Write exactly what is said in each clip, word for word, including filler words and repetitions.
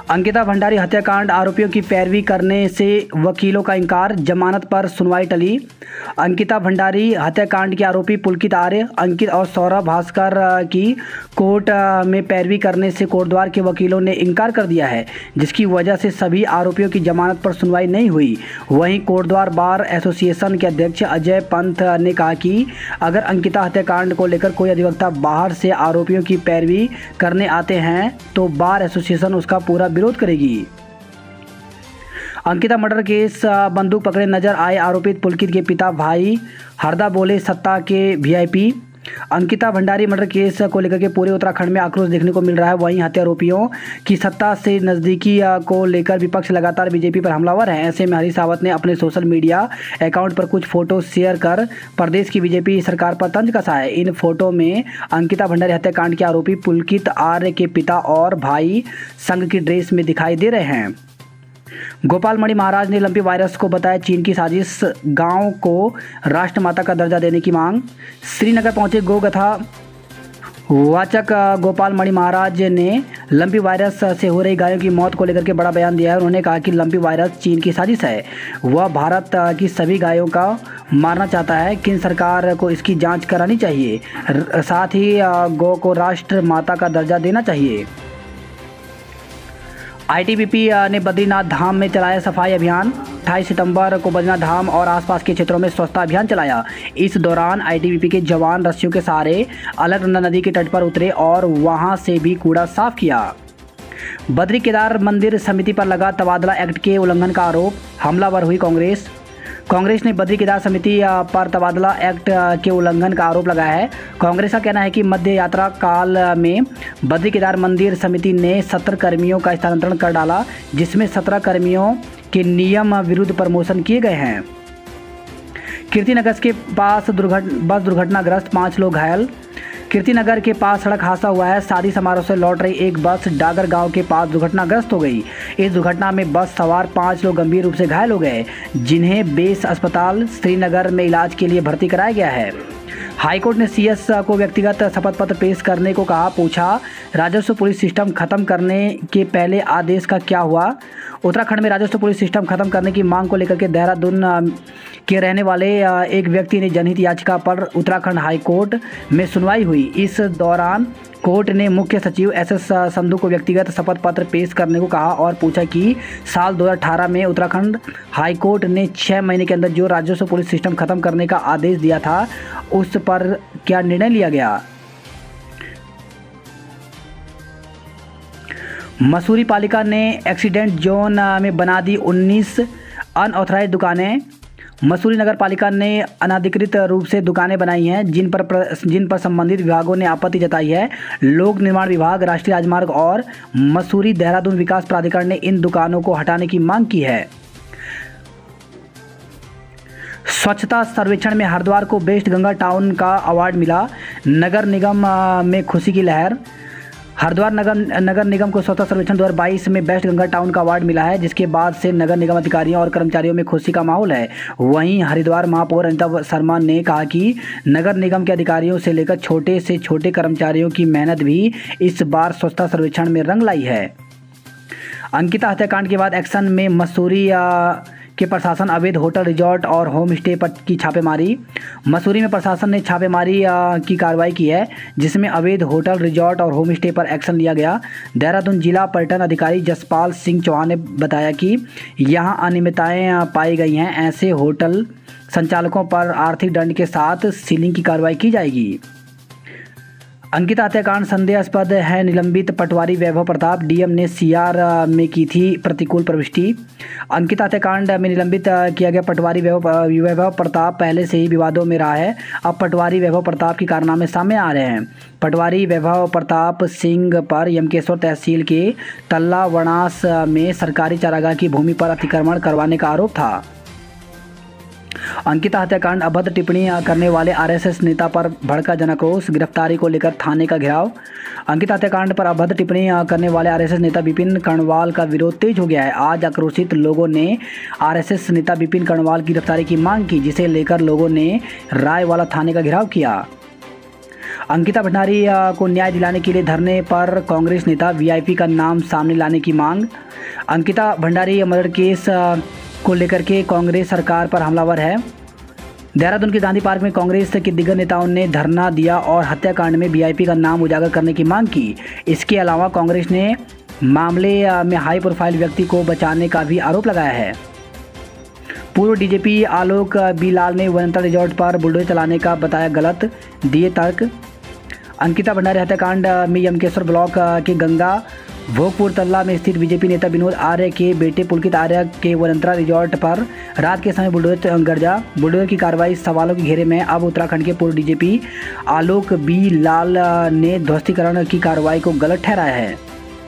अंकिता भंडारी हत्याकांड आरोपियों की पैरवी करने से वकीलों का इंकार, जमानत पर सुनवाई टली। अंकिता भंडारी हत्याकांड के आरोपी पुलकित आर्य, अंकित और सौरभ भास्कर की कोर्ट में पैरवी करने से कोटद्वार के वकीलों ने इंकार कर दिया है, जिसकी वजह से सभी आरोपियों की जमानत पर सुनवाई नहीं हुई। वहीं कोटद्वार बार एसोसिएशन के अध्यक्ष अजय पंत ने कहा कि अगर अंकिता हत्याकांड को लेकर कोई अधिवक्ता बाहर से आरोपियों की पैरवी करने आते हैं तो बार एसोसिएशन उसका पूरा विरोध करेगी। अंकिता मर्डर केस बंदूक पकड़े नजर आए आरोपित पुलकित के पिता भाई हरदा बोले सत्ता के VIP. Ankita Bhandari murder case को लेकर के पूरे उत्तराखंड में आक्रोश देखने को मिल रहा है। वहीं हत्या आरोपियों की सत्ता से नज़दीकी को लेकर विपक्ष लगातार बीजेपी पर हमलावर है। ऐसे में हरीश रावत ने अपने सोशल मीडिया अकाउंट पर कुछ फोटो शेयर कर प्रदेश की बीजेपी सरकार पर तंज कसा है। इन फोटो में अंकिता भंडारी हत्याकांड के आरोपी पुलकित आर्य के पिता और भाई संघ की ड्रेस में दिखाई दे रहे हैं। गोपाल मणि महाराज ने लंपी वायरस को बताया चीन की साजिश, गांव को राष्ट्रमाता का दर्जा देने की मांग। श्रीनगर पहुंचे गोकथा वाचक गोपाल मणि महाराज ने लंपी वायरस से हो रही गायों की मौत को लेकर के बड़ा बयान दिया है। उन्होंने कहा कि लंपी वायरस चीन की साजिश है, वह भारत की सभी गायों का मारना चाहता है। केंद्र सरकार को इसकी जांच करानी चाहिए, साथ ही गौ को राष्ट्र माता का दर्जा देना चाहिए। आईटीबीपी ने बद्रीनाथ धाम में चलाया सफाई अभियान। अट्ठाईस सितंबर को बद्रीनाथ धाम और आसपास के क्षेत्रों में स्वच्छता अभियान चलाया। इस दौरान आईटीबीपी के जवान रस्सियों के सहारे अलकनंदा नदी के तट पर उतरे और वहां से भी कूड़ा साफ किया। बद्री केदार मंदिर समिति पर लगा तबादला एक्ट के उल्लंघन का आरोप, हमलावर हुई कांग्रेस। कांग्रेस ने बद्री केदार समिति पर तबादला एक्ट के उल्लंघन का आरोप लगाया है। कांग्रेस का कहना है कि मध्य यात्रा काल में बद्री केदार मंदिर समिति ने सत्रह कर्मियों का स्थानांतरण कर डाला, जिसमें सत्रह कर्मियों के नियम विरुद्ध प्रमोशन किए गए हैं। कीर्तिनगर के पास दुर्घट बस दुर्घटनाग्रस्त, पाँच लोग घायल। कीर्तिनगर के पास सड़क हादसा हुआ है। शादी समारोह से लौट रही एक बस डागर गांव के पास दुर्घटनाग्रस्त हो गई। इस दुर्घटना में बस सवार पाँच लोग गंभीर रूप से घायल हो गए, जिन्हें बेस अस्पताल श्रीनगर में इलाज के लिए भर्ती कराया गया है। हाईकोर्ट ने सीएस को व्यक्तिगत शपथ पत्र पेश करने को कहा। पूछा, राजस्व पुलिस सिस्टम खत्म करने के पहले आदेश का क्या हुआ। उत्तराखंड में राजस्व पुलिस सिस्टम खत्म करने की मांग को लेकर के देहरादून के रहने वाले एक व्यक्ति ने जनहित याचिका पर उत्तराखंड हाईकोर्ट में सुनवाई हुई। इस दौरान कोर्ट ने मुख्य सचिव एस एस संधू को व्यक्तिगत शपथ पत्र पेश करने को कहा और पूछा कि साल दो हज़ार अठारह में उत्तराखंड हाईकोर्ट ने छः महीने के अंदर जो राजस्व पुलिस सिस्टम खत्म करने का आदेश दिया था, उस पर क्या निर्णय लिया गया। मसूरी पालिका ने एक्सीडेंट जोन में बना दी उन्नीस अनऑथराइज्ड दुकानें। मसूरी नगर पालिका ने अनाधिकृत रूप से दुकानें बनाई हैं, जिन पर जिन पर संबंधित विभागों ने आपत्ति जताई है। लोक निर्माण विभाग, राष्ट्रीय राजमार्ग और मसूरी देहरादून विकास प्राधिकरण ने इन दुकानों को हटाने की मांग की है। स्वच्छता सर्वेक्षण में हरिद्वार को बेस्ट गंगा टाउन का अवार्ड मिला। नगर निगम में खुशी की लहर। हरिद्वार नगर नगर निगम को स्वच्छता सर्वेक्षण दो हज़ार बाईस में बेस्ट गंगा टाउन का अवार्ड मिला है, जिसके बाद से नगर निगम अधिकारियों और कर्मचारियों में खुशी का माहौल है। वहीं हरिद्वार महापौर अनिता शर्मा ने कहा कि नगर निगम के अधिकारियों से लेकर छोटे से छोटे कर्मचारियों की मेहनत भी इस बार स्वच्छता सर्वेक्षण में रंग लाई है। अंकिता हत्याकांड के बाद एक्शन में मसूरी के प्रशासन अवैध होटल, रिजॉर्ट और होम स्टे पर की छापेमारी। मसूरी में प्रशासन ने छापेमारी की कार्रवाई की है, जिसमें अवैध होटल, रिजॉर्ट और होम स्टे पर एक्शन लिया गया। देहरादून जिला पर्यटन अधिकारी जसपाल सिंह चौहान ने बताया कि यहां अनियमितताएं पाई गई हैं। ऐसे होटल संचालकों पर आर्थिक दंड के साथ सीलिंग की कार्रवाई की जाएगी। अंकिता हत्याकांड संदेहास्पद है, निलंबित पटवारी वैभव प्रताप। डीएम ने सीआर में की थी प्रतिकूल प्रविष्टि। अंकिता हत्याकांड में निलंबित किया गया पटवारी वैभव वैभव प्रताप पहले से ही विवादों में रहा है। अब पटवारी वैभव प्रताप के कारनामे सामने आ रहे हैं। पटवारी वैभव प्रताप सिंह पर यमकेश्वर तहसील के तल्ला वनास में सरकारी चारागाह की भूमि पर अतिक्रमण करवाने का आरोप था। अंकिता हत्याकांड अभद्र टिप्पणी करने वाले आरएसएस नेता पर भड़का जनक्रोश। गिरफ्तारी को लेकर थाने का घेराव। अंकिता हत्याकांड पर अभद्र टिप्पणी करने वाले आरएसएस नेता विपिन कर्णवाल का विरोध तेज हो गया है। आज आक्रोशित लोगों ने आरएसएस नेता विपिन कर्णवाल की गिरफ्तारी की मांग की, जिसे लेकर लोगों ने रायवाला थाने का घेराव किया। अंकिता भंडारी को न्याय दिलाने के लिए धरने पर कांग्रेस नेता, वीआईपी का नाम सामने लाने की मांग। अंकिता भंडारी मर्डर केस को लेकर के कांग्रेस सरकार पर हमलावर है। देहरादून के गांधी पार्क में कांग्रेस के दिग्गज नेताओं ने धरना दिया और हत्याकांड में वीआईपी का नाम उजागर करने की मांग की। इसके अलावा कांग्रेस ने मामले में हाई प्रोफाइल व्यक्ति को बचाने का भी आरोप लगाया है। पूर्व डीजीपी आलोक बी लाल ने वनंता रिजॉर्ट पर बुलडोजर चलाने का बताया गलत, दिए तर्क। अंकिता भंडारी हत्याकांड में यमकेश्वर ब्लॉक के गंगा भोगपुर तल्ला में स्थित बीजेपी नेता विनोद आर्य के बेटे पुलकित आर्य के वनंतरा रिजॉर्ट पर रात के समय बुलडोजर गरजा। बुलडोजर की कार्रवाई सवालों के घेरे में। अब उत्तराखंड के पूर्व डीजीपी आलोक बी लाल ने ध्वस्तीकरण की कार्रवाई को गलत ठहराया है।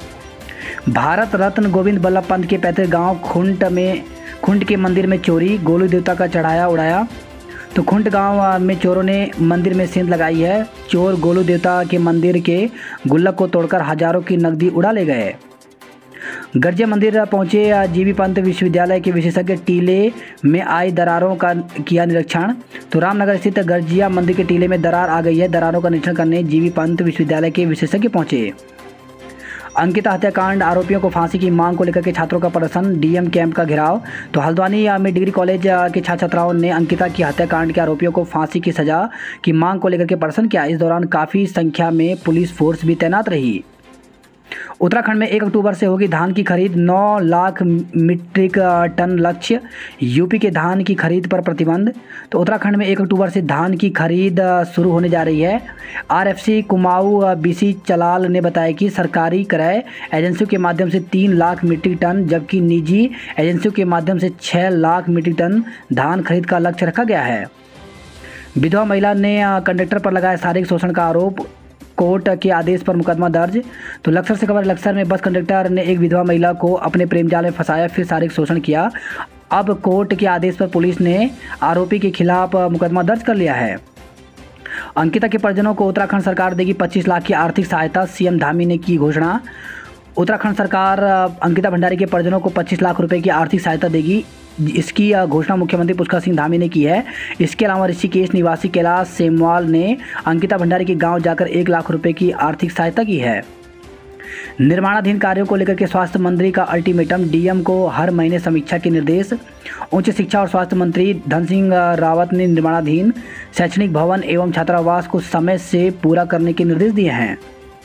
भारत रत्न गोविंद बल्लभ पंत के पैतृक गांव खुंट में खुंट के मंदिर में चोरी, गोलू देवता का चढ़ाया उड़ाया। तो खुंट गांव में चोरों ने मंदिर में सेंध लगाई है। चोर गोलू देवता के मंदिर के गुल्लक को तोड़कर हजारों की नकदी उड़ा ले गए। गर्जे मंदिर पहुंचे जीबी पंत विश्वविद्यालय के विशेषज्ञ, टीले में आई दरारों का किया निरीक्षण। तो रामनगर स्थित गर्जिया मंदिर के टीले में दरार आ गई है। दरारों का निरीक्षण करने जीबी पंत विश्वविद्यालय के विशेषज्ञ पहुंचे। अंकिता हत्याकांड आरोपियों को फांसी की मांग को लेकर के छात्रों का प्रदर्शन, डीएम कैंप का घेराव। तो हल्द्वानी में डिग्री कॉलेज के छात्र छात्राओं ने अंकिता की हत्याकांड के आरोपियों को फांसी की सजा की मांग को लेकर के प्रदर्शन किया। इस दौरान काफ़ी संख्या में पुलिस फोर्स भी तैनात रही। उत्तराखंड में एक अक्टूबर से होगी धान की खरीद, नौ लाख मीट्रिक टन लक्ष्य। यूपी के धान की खरीद पर प्रतिबंध। तो उत्तराखंड में एक अक्टूबर से धान की खरीद शुरू होने जा रही है। आरएफसी कुमाऊं बीसी चलाल ने बताया कि सरकारी क्रय एजेंसियों के माध्यम से तीन लाख मीट्रिक टन, जबकि निजी एजेंसियों के माध्यम से छः लाख मीट्रिक टन धान खरीद का लक्ष्य रखा गया है। विधवा महिला ने कंडक्टर पर लगाया शारीरिक शोषण का आरोप, कोर्ट के आदेश पर मुकदमा दर्ज। तो लक्सर से खबर, लक्सर में बस कंडक्टर ने एक विधवा महिला को अपने प्रेम जाल में फंसाया, फिर शारीरिक शोषण किया। अब कोर्ट के आदेश पर पुलिस ने आरोपी के खिलाफ मुकदमा दर्ज कर लिया है। अंकिता के परिजनों को उत्तराखंड सरकार देगी पच्चीस लाख की आर्थिक सहायता, सीएम धामी ने की घोषणा। उत्तराखंड सरकार अंकिता भंडारी के परिजनों को पच्चीस लाख रुपए की आर्थिक सहायता देगी। इसकी घोषणा मुख्यमंत्री पुष्कर सिंह धामी ने की है। इसके अलावा ऋषिकेश निवासी कैलाश सेमवाल ने अंकिता भंडारी के गांव जाकर एक लाख रुपए की आर्थिक सहायता की है। निर्माणाधीन कार्यों को लेकर के स्वास्थ्य मंत्री का अल्टीमेटम, डीएम को हर महीने समीक्षा के निर्देश। उच्च शिक्षा और स्वास्थ्य मंत्री धन सिंह रावत ने निर्माणाधीन शैक्षणिक भवन एवं छात्रावास को समय से पूरा करने के निर्देश दिए हैं।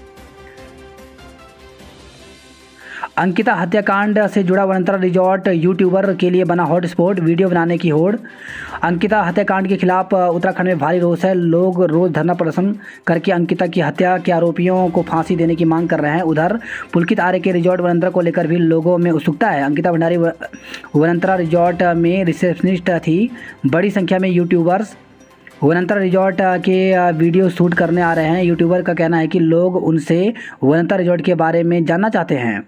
अंकिता हत्याकांड से जुड़ा वनंतरा रिजॉर्ट यूट्यूबर के लिए बना हॉटस्पॉट, वीडियो बनाने की होड़। अंकिता हत्याकांड के खिलाफ उत्तराखंड में भारी रोष है। लोग रोज धरना प्रदर्शन करके अंकिता की हत्या के आरोपियों को फांसी देने की मांग कर रहे हैं। उधर पुलकित आर्य के रिजॉर्ट वनंतरा को लेकर भी लोगों में उत्सुकता है। अंकिता भंडारी वनंतरा रिजॉर्ट में रिसेप्शनिस्ट थी। बड़ी संख्या में यूट्यूबर्स वनंतरा रिजॉर्ट के वीडियो शूट करने आ रहे हैं। यूट्यूबर का कहना है कि लोग उनसे वनंतरा रिजॉर्ट के बारे में जानना चाहते हैं।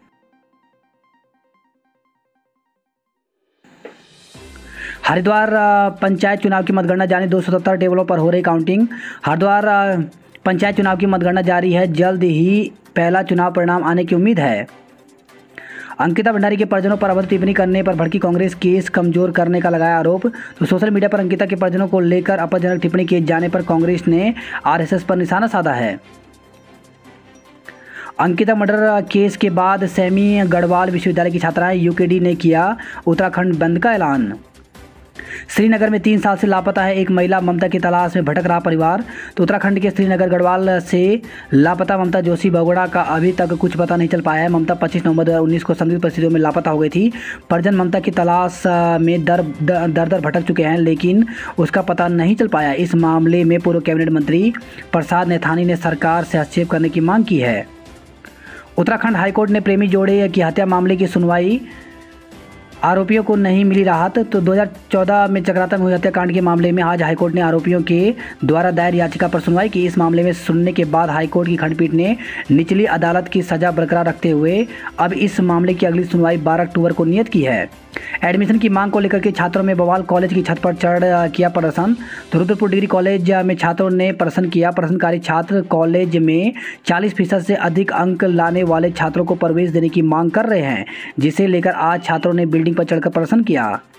हरिद्वार पंचायत चुनाव की मतगणना जारी, दो सौ सत्तर टेबलों पर हो रही काउंटिंग। हरिद्वार पंचायत चुनाव की मतगणना जारी है, जल्द ही पहला चुनाव परिणाम आने की उम्मीद है। अंकिता भंडारी के परिजनों पर अभद्र टिप्पणी करने पर भड़की कांग्रेस, केस कमजोर करने का लगाया आरोप। तो सोशल मीडिया पर अंकिता के परिजनों को लेकर आपत्तिजनक टिप्पणी किए जाने पर कांग्रेस ने आरएसएस पर निशाना साधा है। अंकिता मर्डर केस के बाद सैमी गढ़वाल विश्वविद्यालय की छात्राएं, यूकेडी ने किया उत्तराखंड बंद का ऐलान। श्रीनगर में तीन साल से लापता है एक महिला, ममता की तलाश में भटक रहा परिवार। तो उत्तराखंड के श्रीनगर गढ़वाल से लापता ममता जोशी बगोड़ा का अभी तक कुछ पता नहीं चल पाया है। ममता पच्चीस नवंबर दो हज़ार उन्नीस को संदिग्ध परिस्थितियों में लापता हो गई थी। परिजन ममता की तलाश में दर दर दर भटक चुके हैं, लेकिन उसका पता नहीं चल पाया। इस मामले में पूर्व कैबिनेट मंत्री प्रसाद नैथानी ने सरकार से हस्तक्षेप करने की मांग की है। उत्तराखंड हाईकोर्ट ने प्रेमी जोड़े की हत्या मामले की सुनवाई, आरोपियों को नहीं मिली राहत। तो दो हज़ार चौदह में चक्राता में हुई हत्याकांड के मामले में आज हाईकोर्ट ने आरोपियों के द्वारा दायर याचिका पर सुनवाई की। इस मामले में सुनने के बाद हाईकोर्ट की खंडपीठ ने निचली अदालत की सजा बरकरार रखते हुए अब इस मामले की अगली सुनवाई बारह अक्टूबर को नियत की है। एडमिशन की मांग को लेकर के छात्रों में बवाल, कॉलेज की छत पर चढ़ किया प्रदर्शन। तो रुद्रपुर डिग्री कॉलेज में छात्रों ने प्रदर्शन किया। प्रदर्शनकारी छात्र कॉलेज में चालीस फीसद से अधिक अंक लाने वाले छात्रों को प्रवेश देने की मांग कर रहे हैं, जिसे लेकर आज छात्रों ने बिल्डिंग पर चढ़कर प्रदर्शन किया।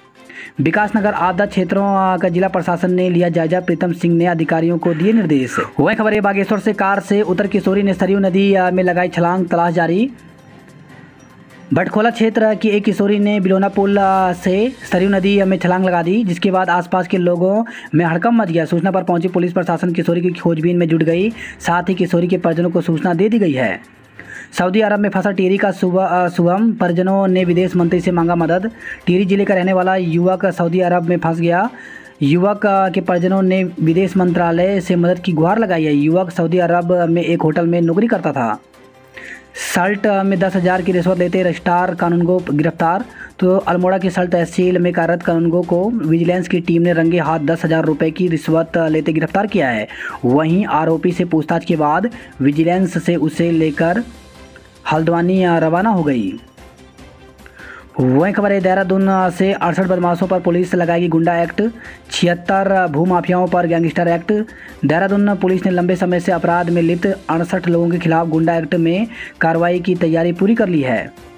विकासनगर आपदा क्षेत्रों का जिला प्रशासन ने लिया जायजा, प्रीतम सिंह ने अधिकारियों को दिए निर्देश। वही खबर है बागेश्वर से कार से उतर किशोरी ने सरयू नदी में लगाई छलांग, तलाश जारी। भटखोला क्षेत्र की एक किशोरी ने बिलोना पुल से सरयू नदी में छलांग लगा दी, जिसके बाद आसपास के लोगों में हड़कंप मच गया। सूचना पर पहुंची पुलिस प्रशासन किशोरी की खोजबीन में जुट गई, साथ ही किशोरी के परिजनों को सूचना दे दी गई है। सऊदी अरब में फंसा टिहरी का शुभम, परिजनों ने विदेश मंत्री से मांगा मदद। टिहरी जिले का रहने वाला युवक सऊदी अरब में फंस गया। युवक के परिजनों ने विदेश मंत्रालय से मदद की गुहार लगाई है। युवक सऊदी अरब में एक होटल में नौकरी करता था। सल्ट में दस हज़ार की रिश्वत लेते रजिस्ट्रार कानूनगो गिरफ्तार। तो अल्मोड़ा की सल्ट तहसील में कार्यरत कानूनगो को विजिलेंस की टीम ने रंगे हाथ दस हज़ार रुपये की रिश्वत लेते गिरफ्तार किया है। वहीं आरोपी से पूछताछ के बाद विजिलेंस से उसे लेकर हल्द्वानी रवाना हो गई। वहीं खबर है देहरादून से अड़सठ बदमाशों पर पुलिस लगाएगी गुंडा एक्ट, छिहत्तर भूमाफियाओं पर गैंगस्टर एक्ट। देहरादून पुलिस ने लंबे समय से अपराध में लिप्त अड़सठ लोगों के खिलाफ गुंडा एक्ट में कार्रवाई की तैयारी पूरी कर ली है।